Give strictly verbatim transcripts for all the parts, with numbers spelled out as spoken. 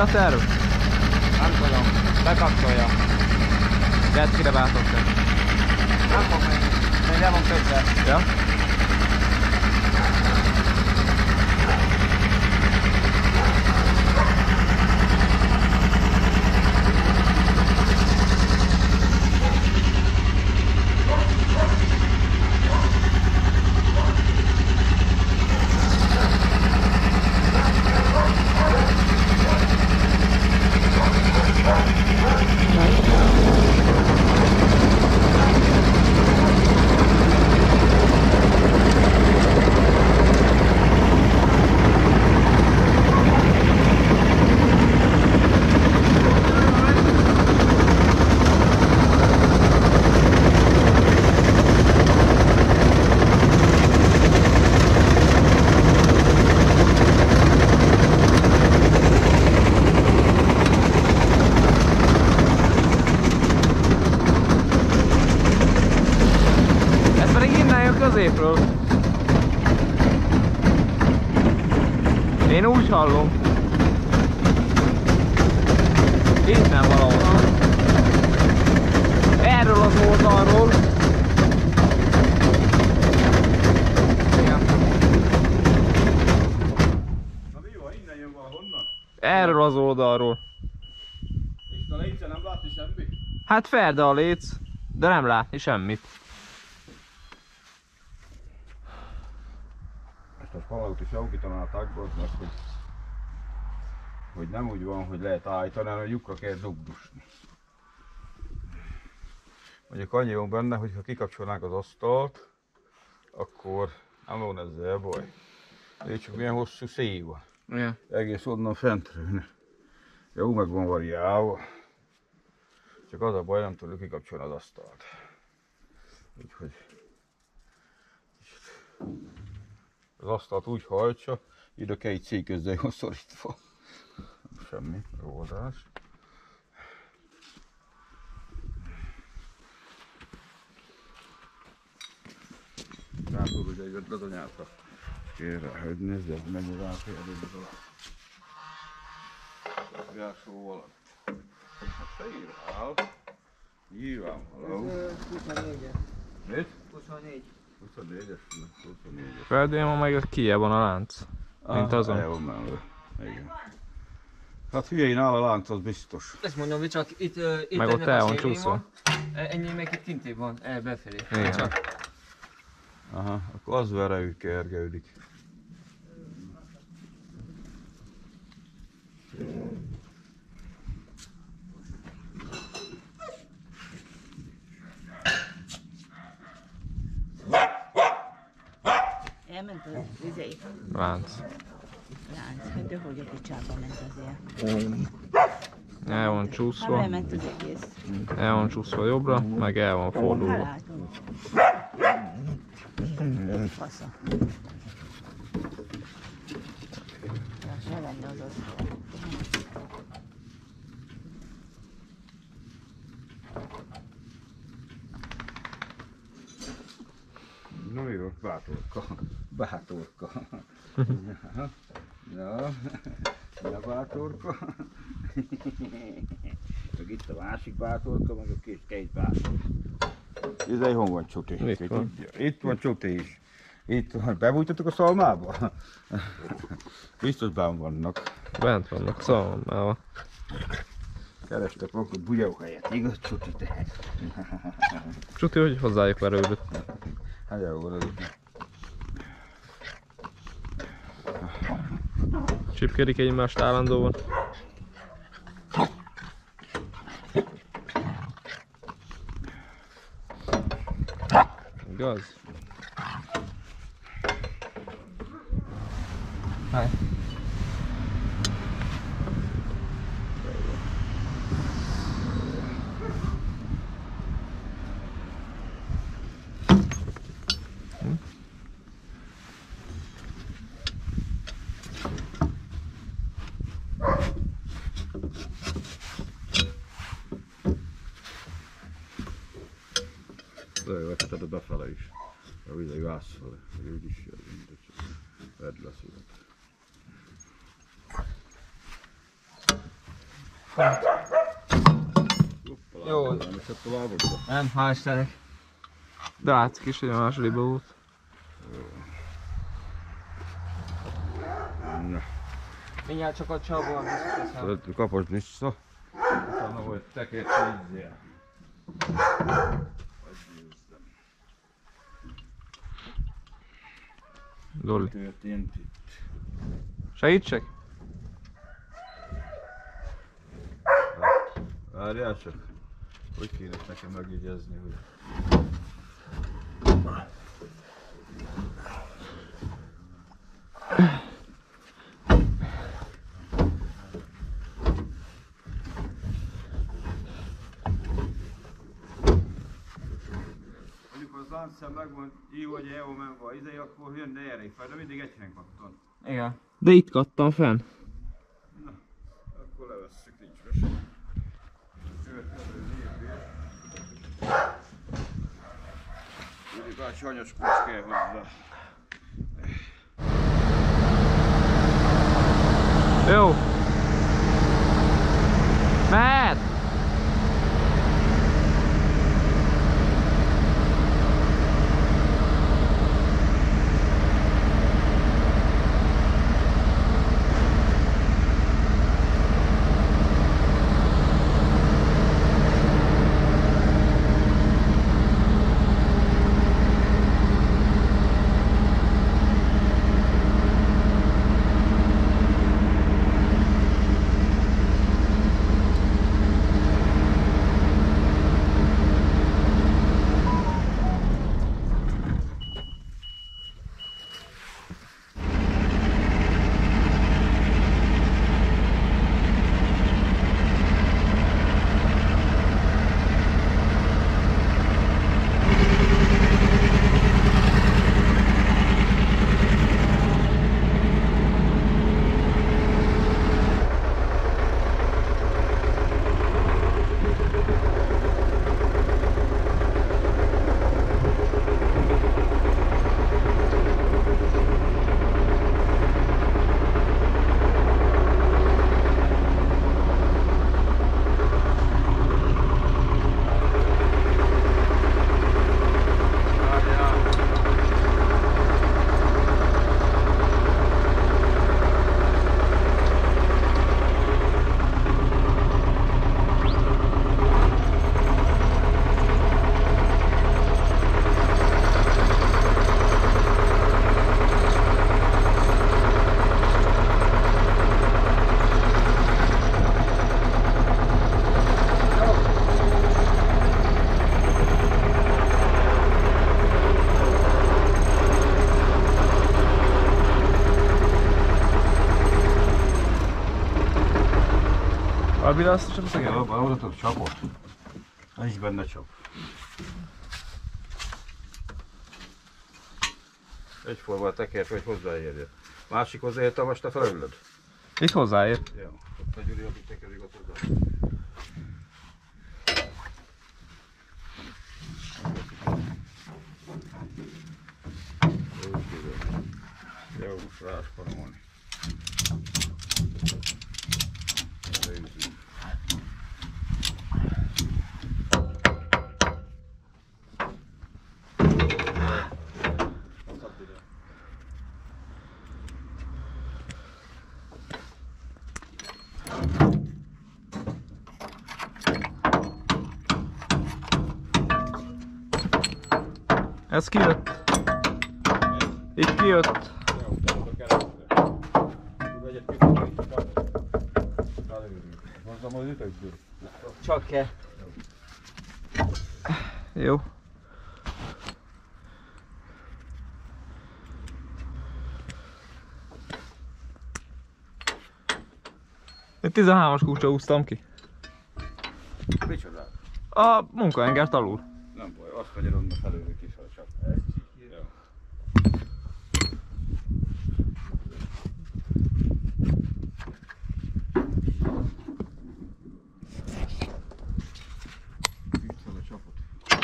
a terv? Nem tudom, bekapcsolja. Jetskire váltott te. Nem fog menni, még le van kötve. Ja? Középről. Én úgy hallom. Itt nem valahol. Erről az oldalról. Igen. Na mi van, innen jön valahonnan? Erről az oldalról. És a lécen nem látni semmit? Hát ferde a léc, de nem látni semmit. Most valahogy is aukítanál a tagboznak, hogy, hogy nem úgy van, hogy lehet állítani, hanem a lyukra kell dugdusni. Mondjuk annyi van benne, hogy ha kikapcsolnánk az asztalt, akkor nem van ezzel baj. Így csak milyen hosszú szíj van. Igen. Egész onnan fentről. Jó, meg van variálva. Csak az a baj, nem tudjuk kikapcsolni az asztalt. Úgyhogy az asztalt úgy hajtsa, ide két szék közzel van szorítva. Semmi oldás. Rá tudod, hogy egy ötlet anyátra. Kérre, hogy nézd, ez mennyi ráférdezik alá. Gásó alatt. Hát te írál. Nyilvánvaló. huszonnégyes. Mit? huszonnégy. huszonnégyes? huszonnégyes. Ferdén ma meg kijebb van a lánc. Mint azon. El van mellő. Igen. Hát hülyén áll a lánc, az biztos. Ezt mondom, hogy csak itt, uh, itt Meg ott ennek el a van szélén csúszva. van. Ennyi meg itt kintébb van, el befelé. Igen. Csak. Aha, akkor az verejű kergődik. Elment az izé, Lánc. lánc, hát de hogy a picsába ment azért. El van Hát csúszva. elment az egész. El van csúszva jobbra, meg el van fordulva. Haláltunk. Fasza. Ne lenne az az. Na mi volt? Bátorka. Bátorka. Na, na bátorka. Meg itt a másik bátorka, meg a két, két bátorka. Ez egy hon van Csuti? Itt van. Itt van Csuti is. Itt van. Bebújtatok a szalmába? Biztos benn vannak. Bent vannak szalmával. Kerestek maguk bugyó helyet, igaz Csuti? Te? Csuti, hogy hozzájuk verődött. Hát jó van az. Csipkedik egymást állandóan. Igaz? Háj. De jó, vetted a befele is. A víz egy vászfele, hogy úgy is jön, mindegy, csak vedd le szület. Jó. Nem is tovább oda. Nem, hál' Istennek. De látszik is, hogy a másodikba volt. Na, Mindjárt csak a csavon visszateszem. tudod, kapod vissza. Utána hogy tekert ízzél. Dolly. Történt itt. Segítsek? Várjál csak. Hogy kéne nekem megjegyezni, hogy... Mondjuk az láncszem megmond, így hogy jó menve izé, akkor jön erre fel, de mindig egy helyen kattan. Igen. De itt kattam fenn. Na, akkor levesszük, nincs vese. Következő lépés. Úgyhogy bácsi anyaskodsz kell hozzá. Jó. Mehet! A villasztosabb az egész? Jó, oda tudok csapot. Nincs benne csap. Egyforma a tekert, hogy hozzáérjed. Másik hozzáérte, most te felülöd. Itt hozzáér. Jó, ott a Gyuri, aki tekerik ott hozzá. Jó, most rásparolni. Ez kijött. Itt kijött. Csak kell. Jó. Én tizenhármas kulcsa húztam ki. Micsoda? A munkaengert alul. Nem baj, azt megyen onnan felőle kis, ha csak. Jó. Itt van a csapot.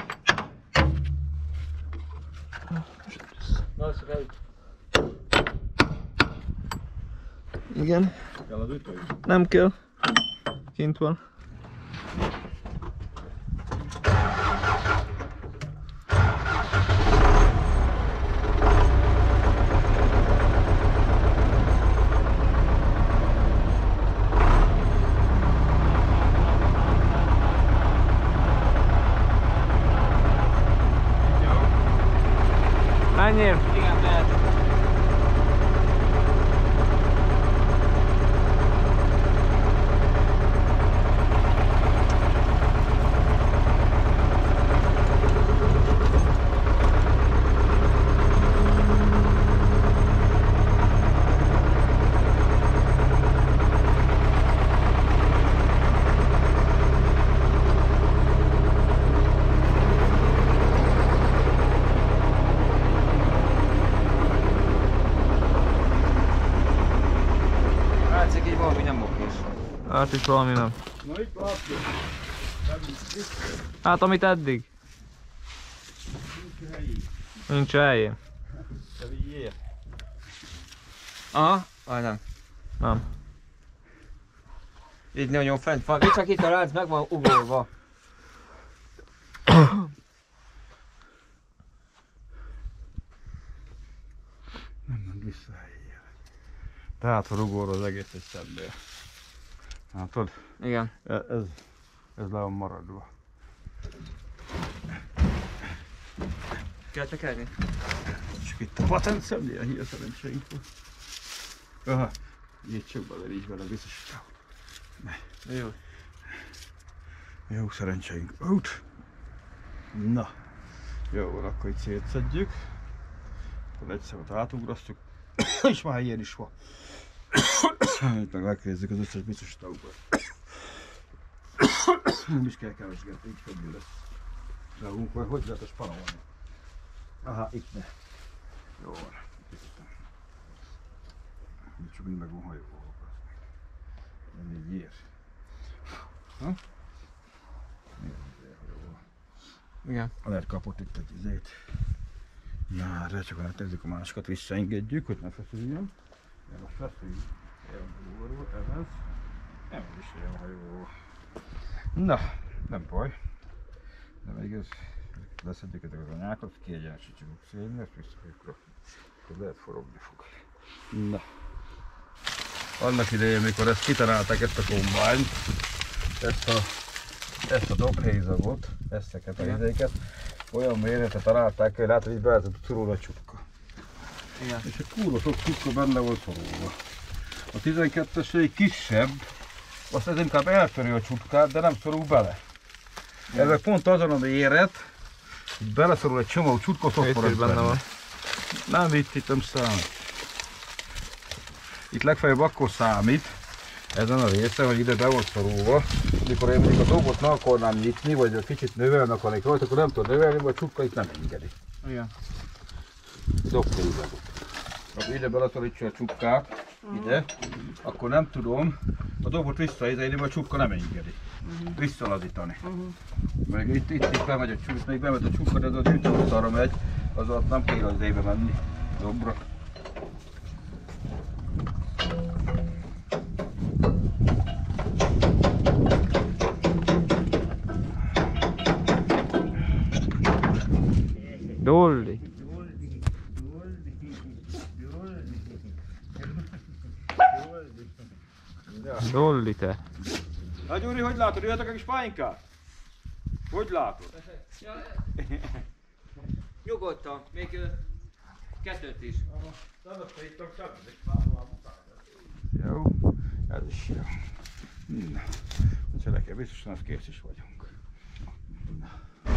Na, az ráüt. Igen. Kell az ütő? Nem kell. Kint van. Menjél! Igen, mehet. Látszik, így valami nem okés. Hát itt valami nem. Na itt látjuk. Hát amit eddig. Nincs helyén. Te vigyél. Aha, vagy nem. Nem. Így nagyon fent van. Itt csak itt a ránc meg van ugorva. Nem ment vissza helyére. Tehát a rugóra az egész egy szembél. Látod? Igen. Ez, ez, ez le van maradva. Kell tekerni? Csak itt a patent szemlél, hi a szerencsénk van. Aha, így csak bele, így vele biztos. Jó. Jó szerencsénk volt. Na, jó van, akkor itt szétszedjük. Akkor egy szemet átugrasztjuk, és már helyén is van. Itt meg megkézzük az összes biztos tagokat. Nem is kell keresgetni, így könnyű lesz. Ragunk, vagy hogy lehet a spanolni? Aha, itt ne. Jó van. Itt csak mind meg van hajóval. Nem így ér. Ha? Igen. Alert kapott itt egy izét. Na, erre csak átnézzük a másikat, visszaengedjük, hogy ne feszüljön. Ja, most feszüljön. Elmúlva, ez. Nem is olyan hajó. Na, nem baj. De még ez, leszedjük ezeket az anyákat, kiegyenesítsük a szélni, ezt visszafogjuk rakni. Akkor lehet forogni fog. Na. Annak idején, mikor ezt kitalálták, ezt a kombányt, ezt a, ezt a dobhézagot, ezeket a izéket, olyan méretet találták, hogy látod, hogy be lehetett szorulni a csutka. Igen. És egy kurva sok csutka benne volt szorulva. A tizenkettes egy kisebb, azt ez inkább eltöri a csutkát, de nem szorul bele. Igen. Ezek pont azon a méret, hogy beleszorul egy csomó csutka, Itt is benne van. Nem, itt, itt nem számít. Itt legfeljebb akkor számít, ezen a része, hogy ide be volt szorulva. Mikor én mondjuk a dobot meg akarnám nyitni, vagy egy kicsit növelni akarnék rajta, akkor nem tudom növelni, vagy a csutka itt nem engedi. Igen. Dobhézagot. Akkor ide beleszorítsa a csukkát, ide, akkor nem tudom a dobot visszaidejni, mert a csukka nem engedi. Visszalazítani. Meg itt, itt, itt bemegy a csukka, még bemegy a csukka, de az a gyűjtőosztalra megy, az ott nem kell az éjbe menni, dobra. Dolly. Dolly te. Na Gyuri, hogy látod? Jöhetek a kis pálynkát? Hogy látod? Nyugodtan, még ö, kettőt is. Jó, ez is jó. Na, cselekkel biztosan az kész is vagyunk. Na.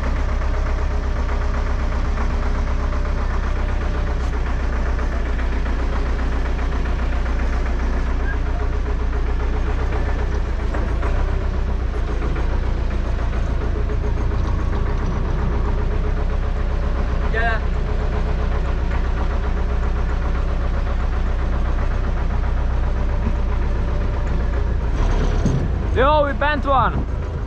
Gyere! Jó, itt bent van!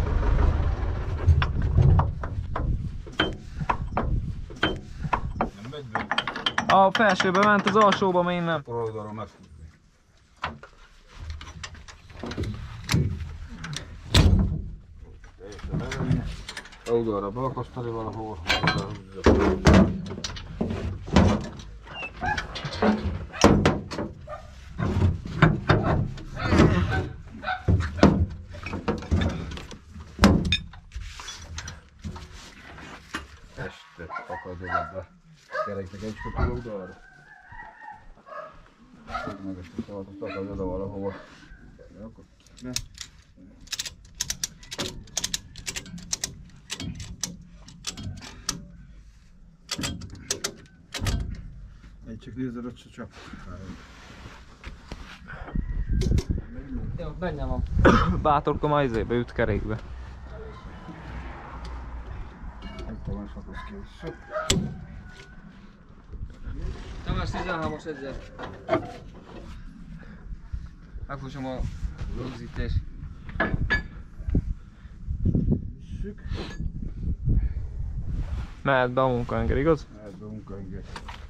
Nem megy be? A felsőbe ment, az alsóba még nem. Akkor oldalról megfutni. Oldalra beakasztani valahol. Este akadod a kereknek egy kötő oldalra. Meg ezt a szalatot akadod oda valahova. Ne. Egy csak nézd, ott se csap. Jó, benne van. Bátorka ma izébe üt kerékbe. Nem tudom, hogy ki vissza. Tamás tizenhármas ezer. Megfúsom a rögzítés. Visszük. Mehet be a munkaenged, igaz? Mehet be a munkaenged.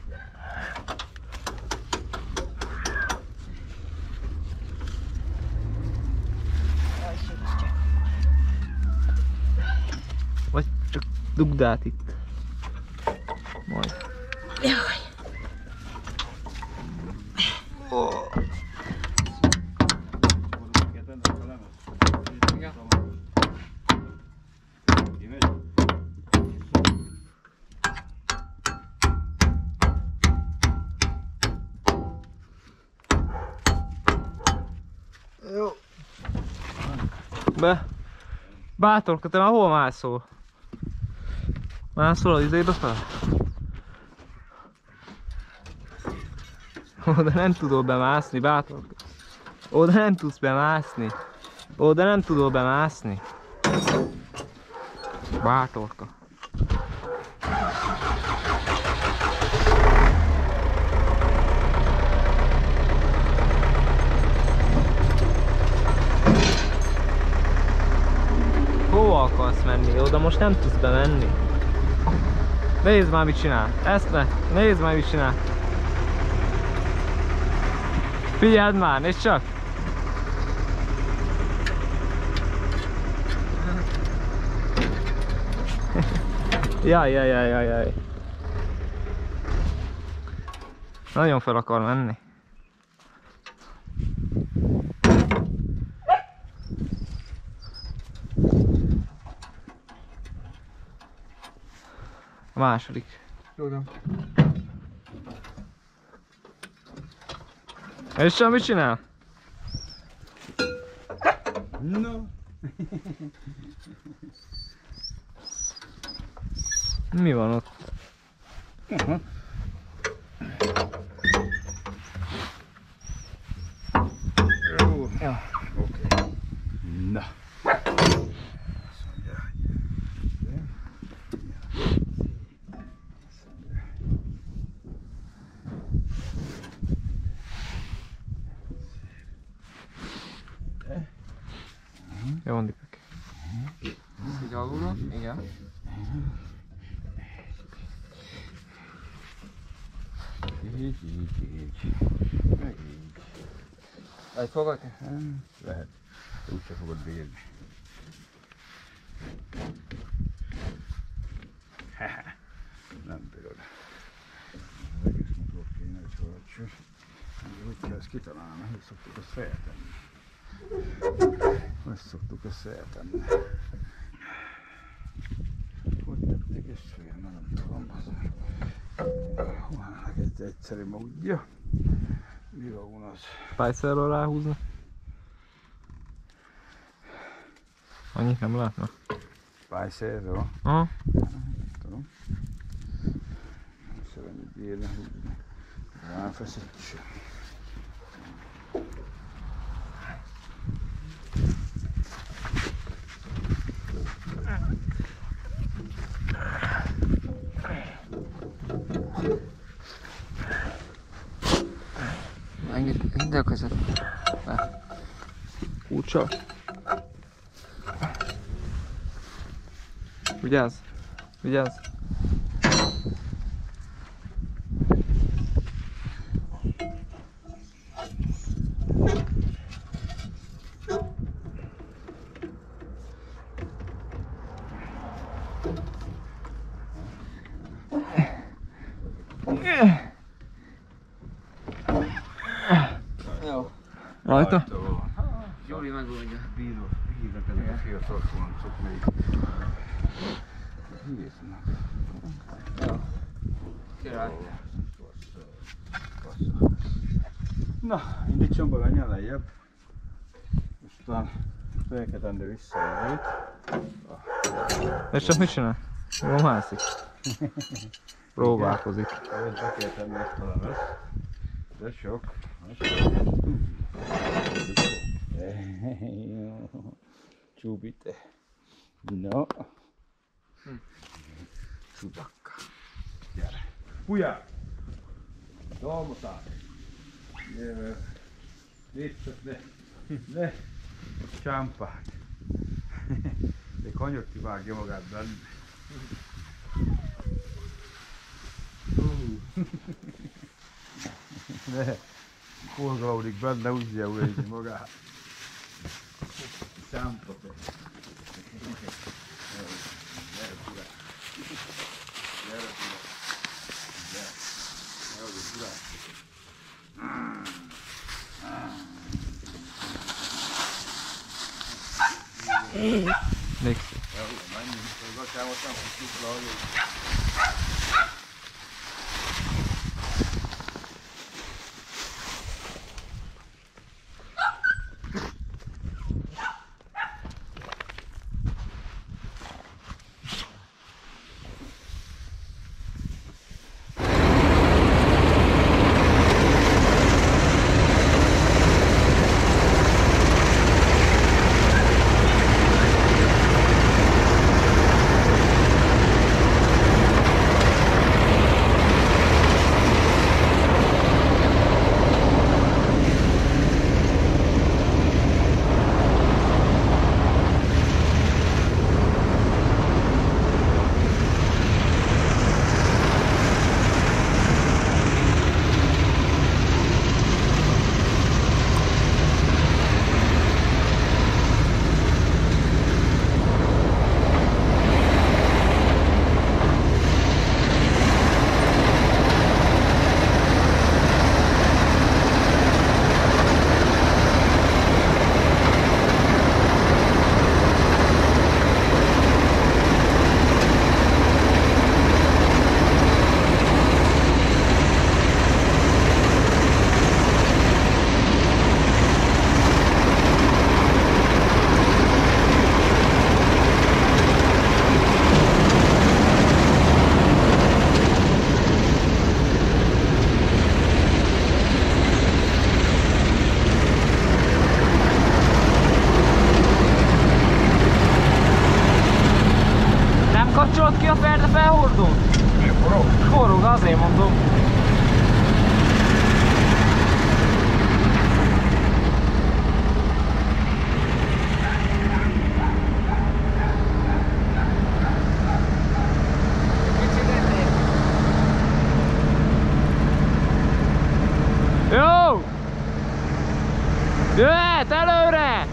Vagy csak dugd át itt. Majd. Jaj. Igen. Jó. Be. Bátorka, te már hol mászol? Mászol az izébe fel? Oda nem tudod bemászni, bátorka. Oda nem tudsz bemászni. Oda nem tudod bemászni. Bátorka. Hova akarsz menni? Oda most nem tudsz bemenni. Nézd már mit csinál. Ezt ne. Nézd már mit csinál. Figyeld már, nézd csak. Jaj, jaj, jaj, jaj, jaj. Nagyon fel akar menni. A második. Tudom. És sem mit csinál? No. Mi van ott? Aha. Jó. Ja. Oké. Na. Jó, Andikak. Így alulra? Igen. Így, így, így. Meg így. Lehet fogadni? Lehet. Úgyse fogod bírni. Nem bírod. Az egész motor kéne, hogy hallgassuk. Úgy kell ezt kitalálni, hogy szoktuk ezt feltenni. Hogy szoktuk ezt feltenni. Hogy tették ezt fel? Nem tudom. Van egy egyszerű módja. Mi van az? Spicerről ráhúzni? Annyit nem látnak. Spicerről? Aha. Nem tudom. Nem szeretnék bírni, húzni. Ráfeszítsük. Engedd, engedd a kezed. Be. Úgysa. Vigyázz! Vigyázz! Jó. Rajta? Gyuri megoldja. Bíró, bírnak ezek a fiatal foncok még. Hisznak. Jó. Király. Na, indítson be menjen lejjebb. Aztán felkeltendő vissza És csak mit csinál? Jól mászik. Próbálkozik. Ezt be kell tenni ezt a lemezt. De sok. Csúbite. No. Csubakka. Gyere. Pujá! Dolmotál! Jövő. Nézzük ne. Ne. Csámpát. Még hanyag kivágja magát benne. Ne. Forgalódik benne, úgy jelöljék magát. Csámpa. Gyere, Gyere, Gyere, Gyere. Gyere, Gyere. Nixi. Jó, menjünk, gatyám, azt nem fogjuk lehagyni. Kapcsolod ki a ferde felhordót? Forog? Forog, azért mondom. Jó! Jöhet előre!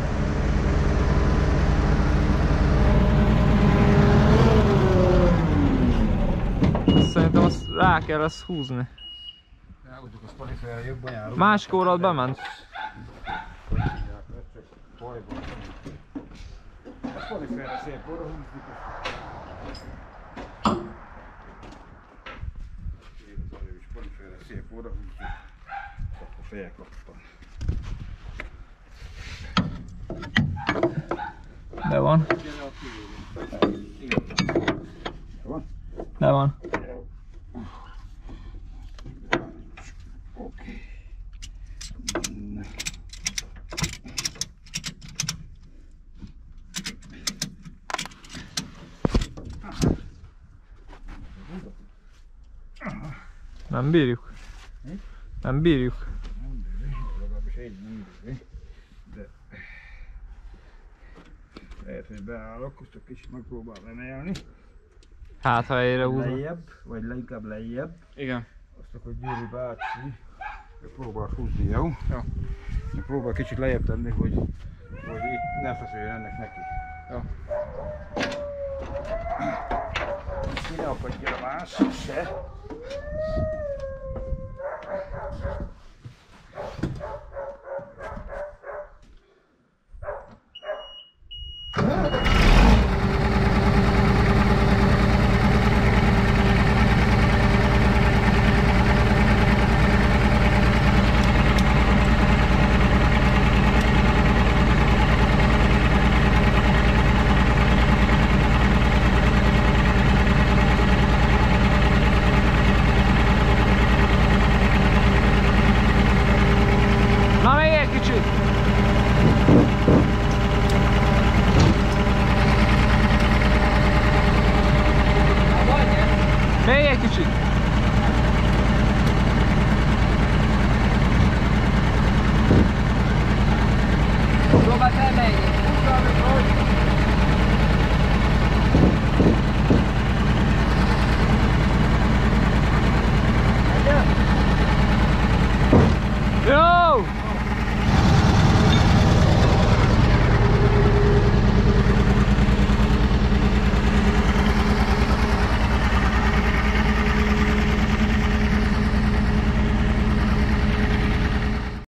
Szerintem azt rá kell ezt húzni. Elhúzzuk a Spotify-ra, jobban járunk. Másik órát bement. A Spotify-ra szép óra húzni. Spotify-ra szép óra húzni. Akkor felkaptam. De van. Van? De van. Oké. Nem bírjuk. Nem bírjuk. Nem bírjuk, legalábbis én nem bírjuk. De lehet, hogy beállok, azt a kicsit megpróbál emelni. Hát ha egyre húzom. Lejjebb, vagy leginkább lejjebb. Igen. Azt akkor Gyuri bácsi próbál húzni, jó? Jó. Próbál kicsit lejjebb tenni, hogy, hogy itt ne feszüljön ennek neki. Jó. Ki ne akadjon a másik se. kicsit.